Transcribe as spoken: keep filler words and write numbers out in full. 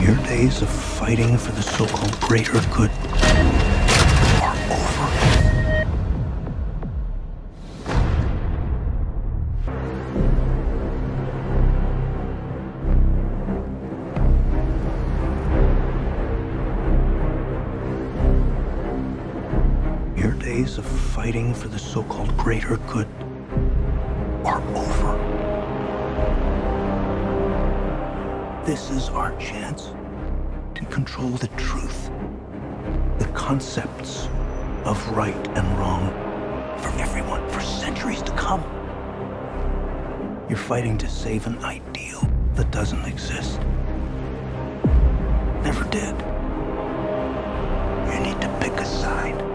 Your days of fighting for the so-called greater good are over. Your days of fighting for the so-called greater good are over. This is our chance to control the truth, the concepts of right and wrong for everyone for centuries to come. You're fighting to save an ideal that doesn't exist. Never did. You need to pick a side.